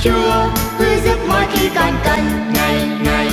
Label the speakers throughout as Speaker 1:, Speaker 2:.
Speaker 1: Chúa hứa giúp mỗi khi con cần ngày ngày.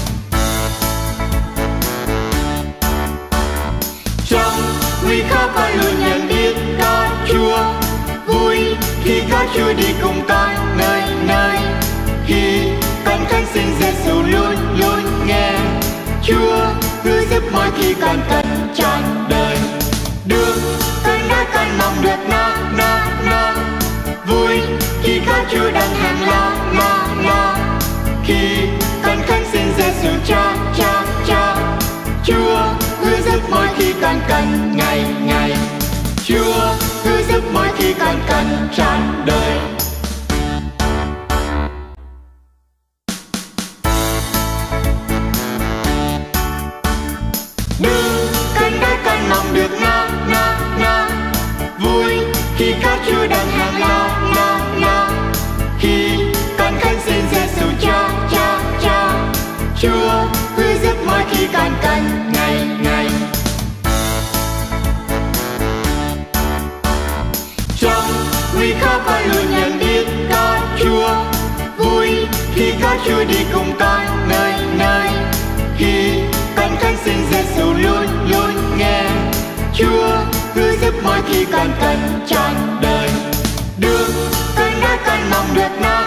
Speaker 1: Trong nguy khó con luôn nhận biết có Chúa, vui khi có Chúa đi cùng con nơi nơi. Khi con khấn xin Giêsu luôn luôn nghe, Chúa hứa giúp mỗi khi con cần trọn đời. Được cơn đói con mong được no no no, vui khi có Chúa đang hàng lo. Khi con khấn xin Giêsu cho Chúa hứa giúp mỗi khi con cần ngày ngày. Chúa hứa giúp mỗi khi con cần trọn đời. Đừng cơn đói con mong được no vui khi có Chúa đang hàng lo. Khi con khấn xin Giêsu cho Chúa hứa giúp mỗi khi con cần ngày ngày. Trong nguy khó con luôn nhận biết có Chúa, vui khi có Chúa đi cùng con nơi nơi. Khi con khấn xin Giêsu luôn luôn nghe, Chúa hứa giúp mỗi khi con cần trọn đời. Được cơn đói con mong được no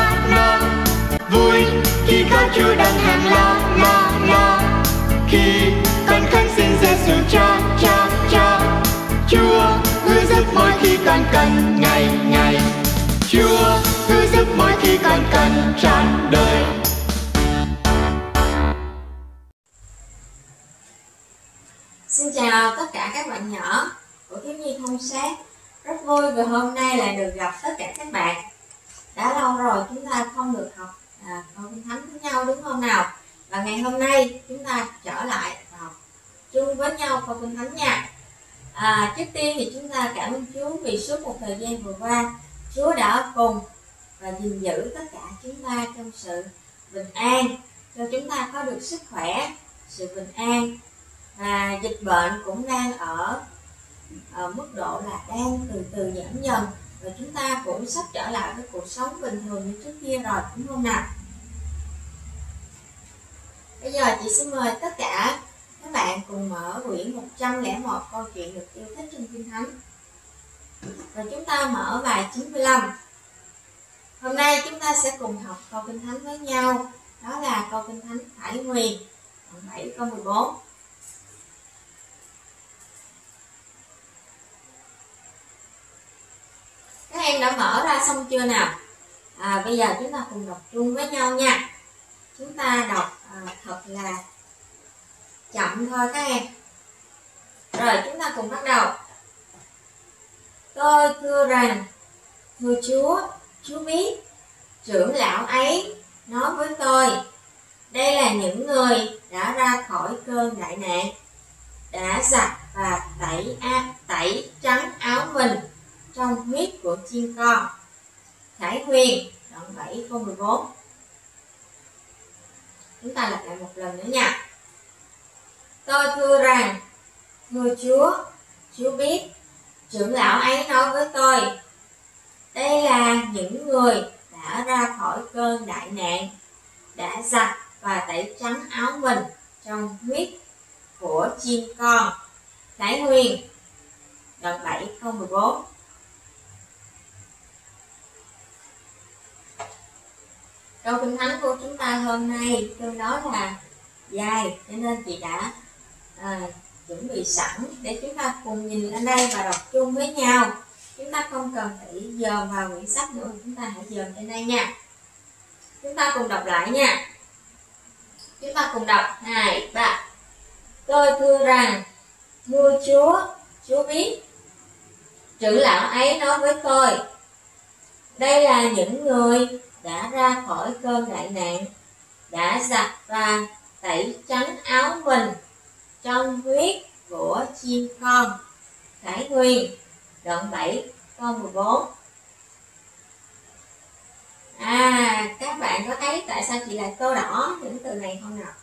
Speaker 1: vui khi có Chúa đang hàng lo. Khi con khấn xin Giêsu cho Chúa hứa giúp mỗi khi con cần ngày ngày. Chúa hứa giúp mỗi khi con cần trọn đời.
Speaker 2: Xin chào tất cả các bạn nhỏ của Thiếu Nhi Thông Sát. Rất vui vì hôm nay lại được gặp tất cả các bạn. Đã lâu rồi chúng ta không được học câu Kinh Thánh với nhau đúng không nào? Và ngày hôm nay chúng ta trở lại và học chung với nhau câu Kinh Thánh nha. Trước tiên thì chúng ta cảm ơn Chúa vì suốt một thời gian vừa qua Chúa đã cùng và gìn giữ tất cả chúng ta trong sự bình an, cho chúng ta có được sức khỏe, sự bình an. Và dịch bệnh cũng đang ở mức độ là đang từ từ giảm dần, và chúng ta cũng sắp trở lại với cuộc sống bình thường như trước kia rồi, đúng không nào? Bây giờ chị xin mời tất cả các bạn cùng mở quyển 101 câu chuyện được yêu thích trong Kinh Thánh. Và chúng ta mở bài 95. Hôm nay chúng ta sẽ cùng học câu Kinh Thánh với nhau. Đó là câu Kinh Thánh Khải Huyền đoạn 7 câu 14. Các em đã mở ra xong chưa nào? Bây giờ chúng ta cùng đọc chung với nhau nha. Chúng ta đọc thật là chậm thôi các em. Rồi chúng ta cùng bắt đầu. Tôi thưa rằng, thưa Chúa biết. Trưởng lão ấy nói với tôi, đây là những người đã ra khỏi cơn đại nạn, đã giặt và tẩy trắng áo mình trong huyết của chiên con. Khải Huyền đoạn 7 câu 14. Chúng ta lặp lại một lần nữa nha. Tôi thưa rằng, thưa Chúa biết. Trưởng lão ấy nói với tôi, đây là những người đã ra khỏi cơn đại nạn, đã giặt và tẩy trắng áo mình trong huyết của chiên con. Khải Huyền đoạn 7 câu 14. Câu Kinh Thánh của chúng ta hôm nay tương đối là dài, cho nên chị đã chuẩn bị sẵn để chúng ta cùng nhìn lên đây và đọc chung với nhau. Chúng ta không cần phải dòm vào quyển sách nữa, chúng ta hãy dòm trên đây nha. Chúng ta cùng đọc lại nha. Chúng ta cùng đọc 2, 3. Tôi thưa rằng, thưa Chúa biết. Trưởng lão ấy nói với tôi, đây là những người đã ra khỏi cơn đại nạn, đã giặt và tẩy trắng áo mình trong huyết của chiên con. Khải Huyền đoạn 7 câu 14. Các bạn có thấy tại sao chị lại tô đỏ những từ này không nào?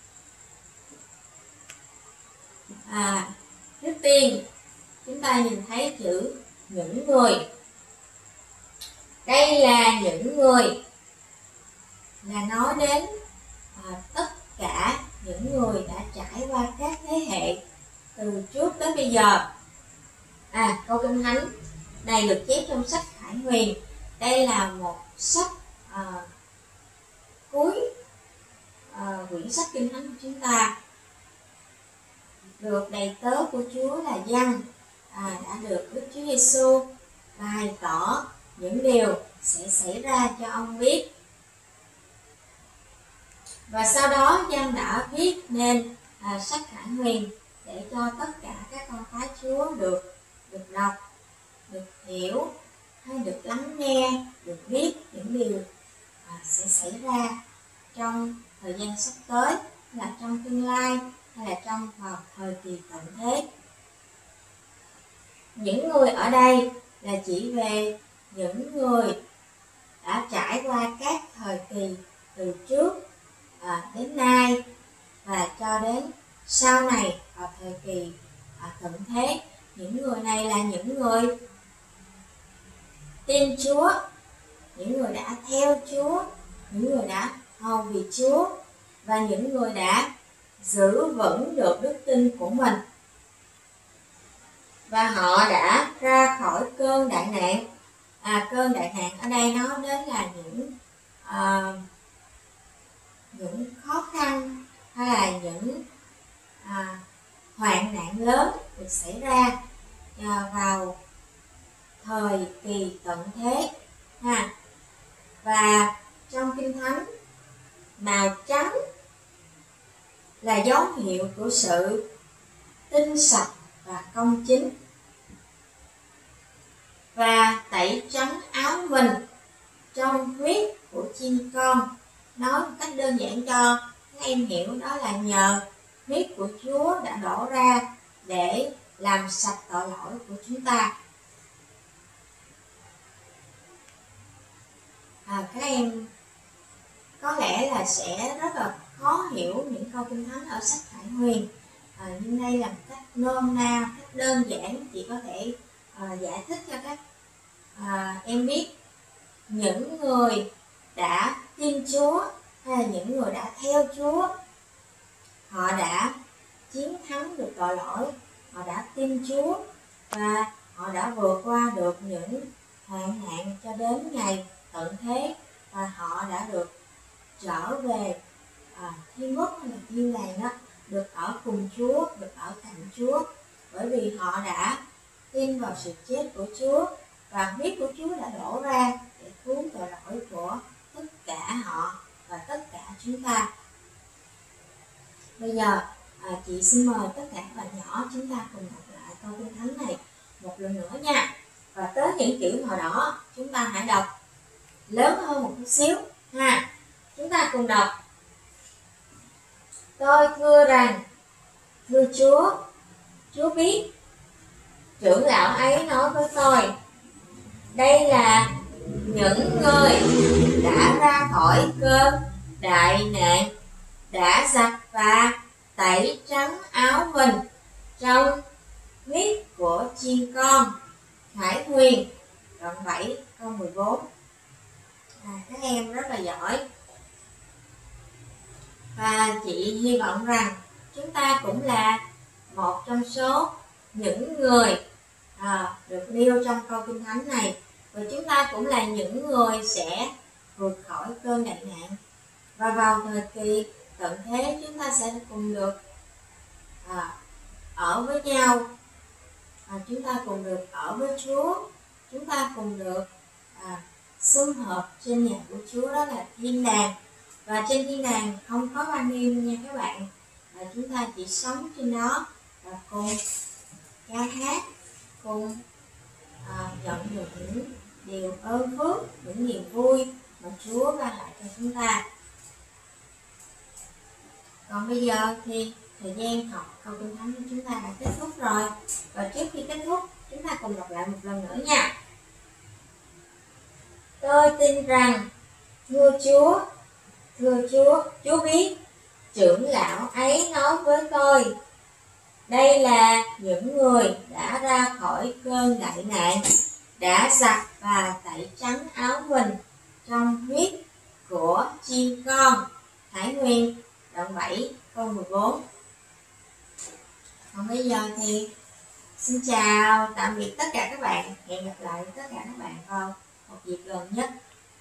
Speaker 2: Trước tiên chúng ta nhìn thấy chữ những người. Đây là những người, là nói đến tất cả những người đã trải qua các thế hệ từ trước tới bây giờ. Câu Kinh Thánh này được chép trong sách Khải Huyền. Đây là một sách cuối quyển sách Kinh Thánh của chúng ta, được đầy tớ của Chúa là Giăng đã được Đức Chúa Giêsu bày tỏ những điều sẽ xảy ra cho ông biết. Và sau đó Giăng đã viết nên sách Khải Huyền để cho tất cả các con cái Chúa được đọc, được hiểu, hay được lắng nghe, được biết những điều sẽ xảy ra trong thời gian sắp tới, hay là trong tương lai, hay là vào thời kỳ tận thế. Những người ở đây là chỉ về những người đã trải qua các thời kỳ từ trước đến nay và cho đến sau này vào thời kỳ tận thế. Những người này là những người tin Chúa, những người đã theo Chúa, những người đã hầu việc Chúa, và những người đã giữ vững được đức tin của mình. Và họ đã ra khỏi cơn đại nạn. Cơn đại nạn ở đây nói đến là những khó khăn hay là những hoạn nạn lớn được xảy ra vào thời kỳ tận thế. Và trong Kinh Thánh, màu trắng là dấu hiệu của sự tinh sạch và công chính. Và tẩy trắng áo mình trong huyết của chiên con. Nói một cách đơn giản cho các em hiểu, đó là nhờ huyết của Chúa đã đổ ra để làm sạch tội lỗi của chúng ta. Các em có lẽ là sẽ rất là khó hiểu những câu Kinh Thánh ở sách Khải Huyền, nhưng đây là một cách nôm na, cách đơn giản chị có thể giải thích cho các em biết. Những người đã tin Chúa hay là những người đã theo Chúa, họ đã chiến thắng được tội lỗi, họ đã tin Chúa và họ đã vượt qua được những hoạn nạn cho đến ngày tận thế, và họ đã được trở về thiên quốc hay là thiên đàng đó, được ở cùng Chúa, được ở cạnh Chúa, bởi vì họ đã tin vào sự chết của Chúa và huyết của Chúa đã đổ ra để cứu tội lỗi của tất cả họ và tất cả chúng ta. Bây giờ chị xin mời tất cả các bạn nhỏ chúng ta cùng đọc lại câu Kinh Thánh này một lần nữa nha. Và tới những chữ màu đỏ chúng ta hãy đọc lớn hơn một chút xíu ha. Chúng ta cùng đọc: Tôi thưa rằng, thưa Chúa, Chúa biết. Trưởng lão ấy nói với tôi: đây là những người đã ra khỏi cơn đại nạn, đã giặt và tẩy trắng áo mình trong huyết của chiên con. Khải Huyền đoạn 7 câu 14. Các em rất là giỏi. Và chị hy vọng rằng chúng ta cũng là một trong số những người được nêu trong câu Kinh Thánh này. Và chúng ta cũng là những người sẽ vượt khỏi cơn đại nạn. Và vào thời kỳ tận thế chúng ta sẽ cùng được ở với nhau. Chúng ta cùng được ở với Chúa. Chúng ta cùng được sum họp trên nhà của Chúa, đó là thiên đàng. Và trên thiên đàng không có ban đêm nha các bạn. Và chúng ta chỉ sống trên đó và cùng ca hát, cùng nhận được những điều ơn phước, những niềm vui mà Chúa ban lại cho chúng ta. Còn bây giờ thì thời gian học câu Kinh Thánh của chúng ta đã kết thúc rồi. Và trước khi kết thúc, chúng ta cùng đọc lại một lần nữa nha. Tôi tin rằng, thưa Chúa, Chúa biết. Trưởng lão ấy nói với tôi: đây là những người đã ra khỏi cơn đại nạn, đã giặt và tẩy trắng áo chào, tạm biệt tất cả các bạn. Hẹn gặp lại tất cả các bạn vào một dịp gần nhất.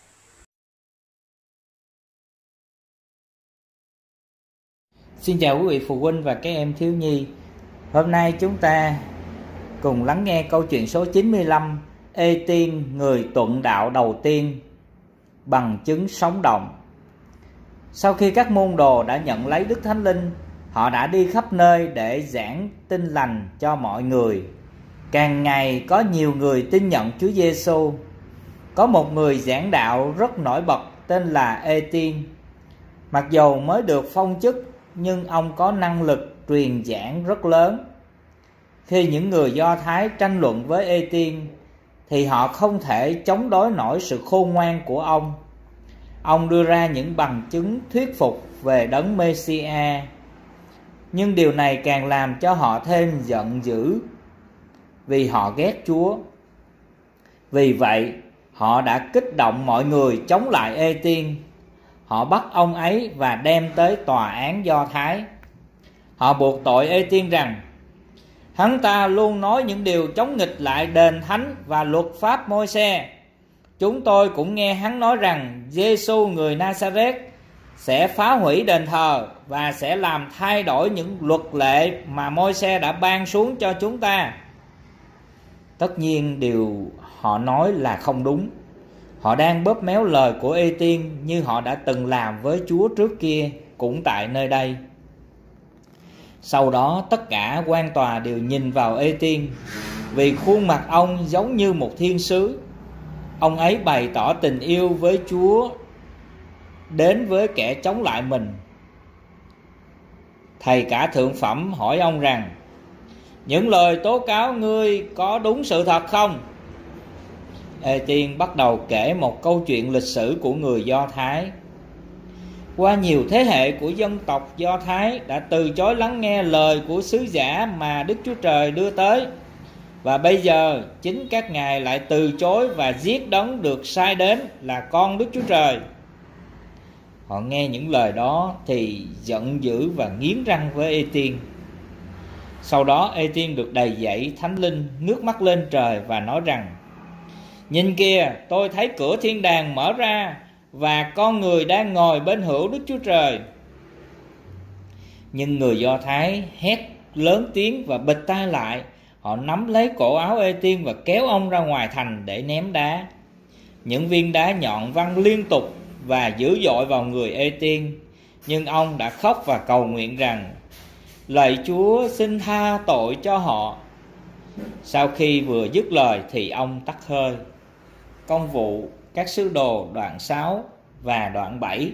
Speaker 3: Xin chào quý vị phụ huynh và các em thiếu nhi. Hôm nay chúng ta cùng lắng nghe câu chuyện số 95, Ê-tiên, người tuận đạo đầu tiên, bằng chứng sống động. Sau khi các môn đồ đã nhận lấy Đức Thánh Linh, họ đã đi khắp nơi để giảng tin lành cho mọi người. Càng ngày có nhiều người tin nhận Chúa Giêsu. Có một người giảng đạo rất nổi bật tên là Ê-tiên. Mặc dù mới được phong chức, nhưng ông có năng lực truyền giảng rất lớn. Khi những người Do Thái tranh luận với Ê-tiên thì họ không thể chống đối nổi sự khôn ngoan của ông. Ông đưa ra những bằng chứng thuyết phục về đấng Mê-si-a. Nhưng điều này càng làm cho họ thêm giận dữ vì họ ghét Chúa. Vì vậy, họ đã kích động mọi người chống lại Ê-tiên. Họ bắt ông ấy và đem tới tòa án Do Thái. Họ buộc tội Ê-tiên rằng hắn ta luôn nói những điều chống nghịch lại đền thánh và luật pháp Môi-se. Chúng tôi cũng nghe hắn nói rằng Giê-xu người Na-sa-rét sẽ phá hủy đền thờ và sẽ làm thay đổi những luật lệ mà Môi-se đã ban xuống cho chúng ta. Tất nhiên điều họ nói là không đúng. Họ đang bóp méo lời của Ê-tiên như họ đã từng làm với Chúa trước kia, cũng tại nơi đây. Sau đó tất cả quan tòa đều nhìn vào Ê-tiên, vì khuôn mặt ông giống như một thiên sứ. Ông ấy bày tỏ tình yêu với Chúa đến với kẻ chống lại mình. Thầy cả thượng phẩm hỏi ông rằng: những lời tố cáo ngươi có đúng sự thật không? Ê-tiên bắt đầu kể một câu chuyện lịch sử của người Do Thái. Qua nhiều thế hệ của dân tộc Do Thái đã từ chối lắng nghe lời của sứ giả mà Đức Chúa Trời đưa tới. Và bây giờ chính các ngài lại từ chối và giết đấng được sai đến là con Đức Chúa Trời. Họ nghe những lời đó thì giận dữ và nghiến răng với Ê-tiên. Sau đó Ê-tiên được đầy dẫy Thánh Linh, ngước mắt lên trời và nói rằng: nhìn kìa, tôi thấy cửa thiên đàng mở ra và con người đang ngồi bên hữu Đức Chúa Trời. Nhưng người Do Thái hét lớn tiếng và bịt tai lại. Họ nắm lấy cổ áo Ê-tiên và kéo ông ra ngoài thành để ném đá. Những viên đá nhọn văng liên tục và dữ dội vào người Ê-tiên. Nhưng ông đã khóc và cầu nguyện rằng: lạy Chúa, xin tha tội cho họ. Sau khi vừa dứt lời thì ông tắt hơi. Công vụ các sứ đồ đoạn 6 và đoạn 7.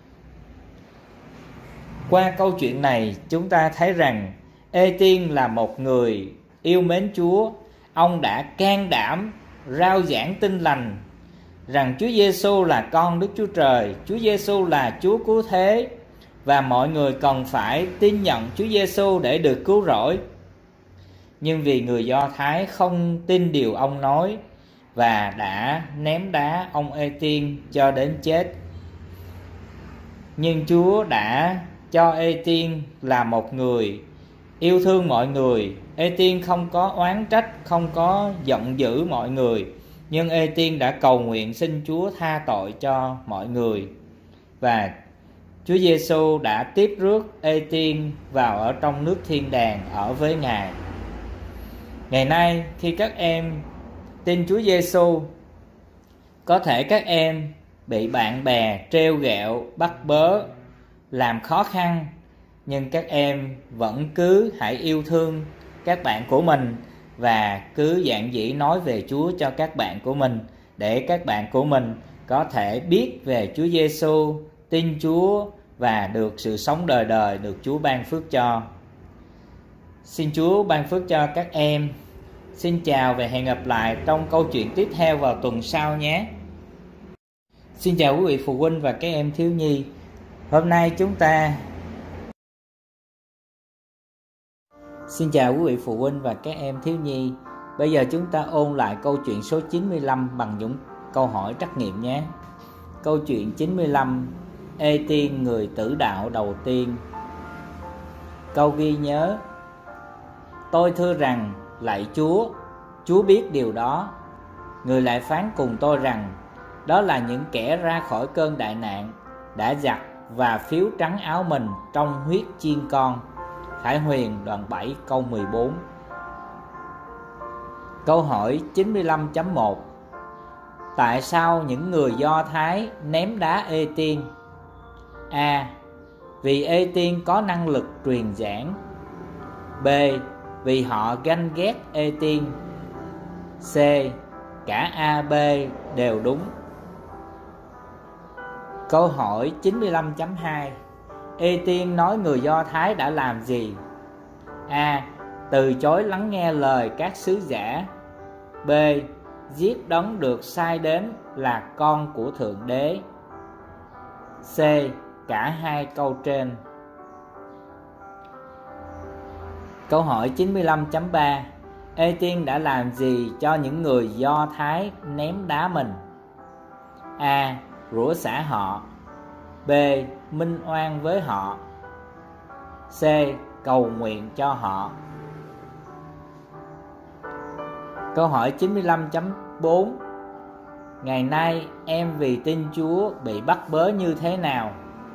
Speaker 3: Qua câu chuyện này chúng ta thấy rằng Ê-tiên là một người yêu mến Chúa. Ông đã can đảm rao giảng tin lành rằng Chúa Giêsu là con Đức Chúa Trời, Chúa Giêsu là Chúa cứu thế, và mọi người cần phải tin nhận Chúa Giêsu để được cứu rỗi. Nhưng vì người Do Thái không tin điều ông nói và đã ném đá ông Ê-tiên cho đến chết. Nhưng Chúa đã cho Ê-tiên là một người yêu thương mọi người. Ê-tiên không có oán trách, không có giận dữ mọi người, nhưng Ê-tiên đã cầu nguyện xin Chúa tha tội cho mọi người. Và Chúa Giêsu đã tiếp rước Ê-tiên vào ở trong nước thiên đàng ở với Ngài. Ngày nay khi các em tin Chúa Giêsu, có thể các em bị bạn bè trêu ghẹo, bắt bớ, làm khó khăn, nhưng các em vẫn cứ hãy yêu thương các bạn của mình và cứ dạn dĩ nói về Chúa cho các bạn của mình, để các bạn của mình có thể biết về Chúa Giêsu, tin Chúa và được sự sống đời đời được Chúa ban phước cho. Xin Chúa ban phước cho các em. Xin chào và hẹn gặp lại trong câu chuyện tiếp theo vào tuần sau nhé. Xin chào quý vị phụ huynh và các em thiếu nhi. Hôm nay chúng ta Xin chào quý vị phụ huynh và các em thiếu nhi. Bây giờ chúng ta ôn lại câu chuyện số 95 bằng những câu hỏi trắc nghiệm nhé. Câu chuyện 95: Ê-tiên, người tử đạo đầu tiên. Câu ghi nhớ: tôi thưa rằng Lạy Chúa biết điều đó. Người lại phán cùng tôi rằng đó là những kẻ ra khỏi cơn đại nạn, đã giặt và phiếu trắng áo mình trong huyết chiên con. Khải Huyền đoạn 7 câu 14. Câu hỏi 95.1. Tại sao những người Do Thái ném đá Ê-tiên? A. Vì Ê-tiên có năng lực truyền giảng. B. Vì họ ganh ghét Ê-tiên. C. Cả A, B đều đúng. Câu hỏi 95.2. Ê-tiên nói người Do Thái đã làm gì? A. Từ chối lắng nghe lời các sứ giả. B. Giết đấng được sai đến là con của Thượng Đế. C. Cả hai câu trên. Câu hỏi 95.3. Ê-tiên đã làm gì cho những người Do Thái ném đá mình? A. Rủa xả họ. B. Minh oan với họ. C. Cầu nguyện cho họ. Câu hỏi 95.4. Ngày nay em vì tin Chúa bị bắt bớ như thế nào?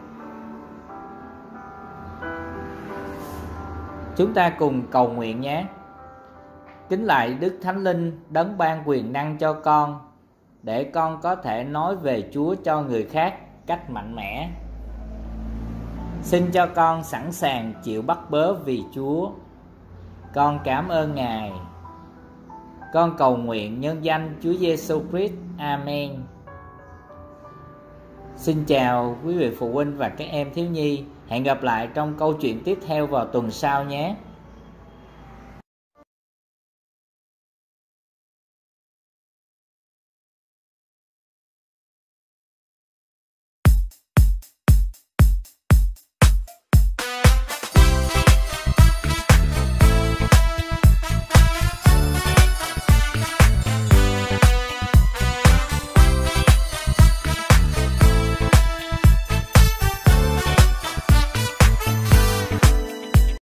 Speaker 3: Chúng ta cùng cầu nguyện nhé. Kính lạy Đức Thánh Linh, đấng ban quyền năng cho con, để con có thể nói về Chúa cho người khác cách mạnh mẽ. Xin cho con sẵn sàng chịu bắt bớ vì Chúa. Con cảm ơn Ngài. Con cầu nguyện nhân danh Chúa Giêsu Christ. Amen. Xin chào quý vị phụ huynh và các em thiếu nhi. Hẹn gặp lại trong câu chuyện tiếp theo vào tuần sau nhé.